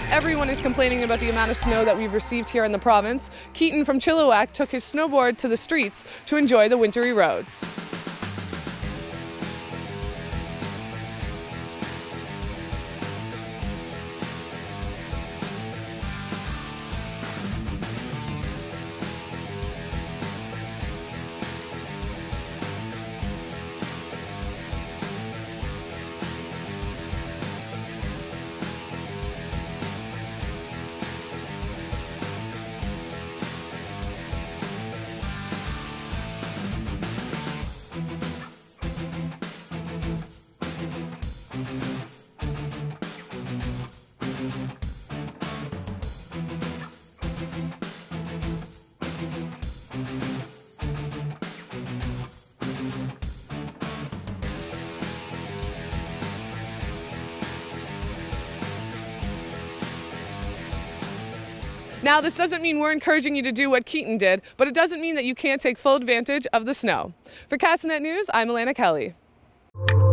everyone is complaining about the amount of snow that we've received here in the province, Keaton from Chilliwack took his snowboard to the streets to enjoy the wintry roads. Now, this doesn't mean we're encouraging you to do what Keaton did, but it doesn't mean that you can't take full advantage of the snow. For Castanet News, I'm Alana Kelly.